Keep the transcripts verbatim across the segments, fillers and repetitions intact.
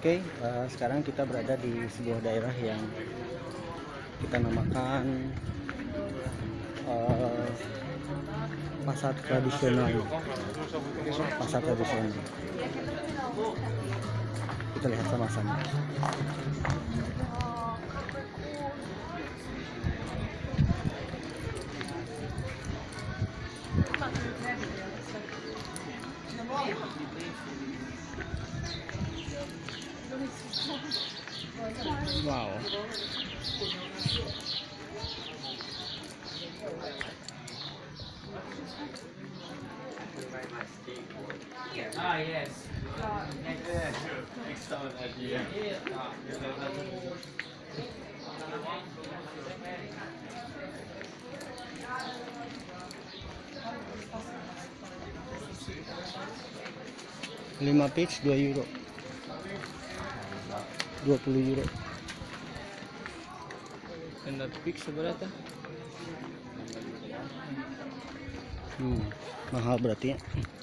Oke, uh, sekarang kita berada di sebuah daerah yang kita namakan uh, pasar tradisional. Pasar tradisional. Kita lihat sama-sama. Wow. Ah, yes. Excellent idea. lima piece dua euro. dua puluh euro. And that fix seberapa? Hmm, mahal berarti ya.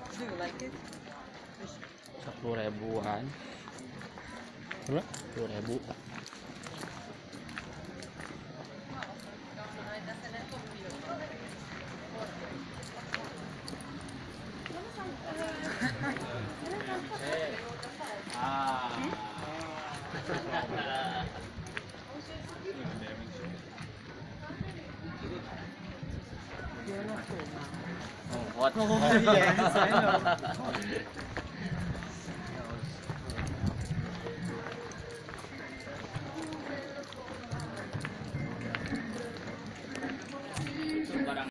Sepuluh ribuan. Berapa? Sepuluh ribu. Ah. Oh, what? Oh, yes, I know.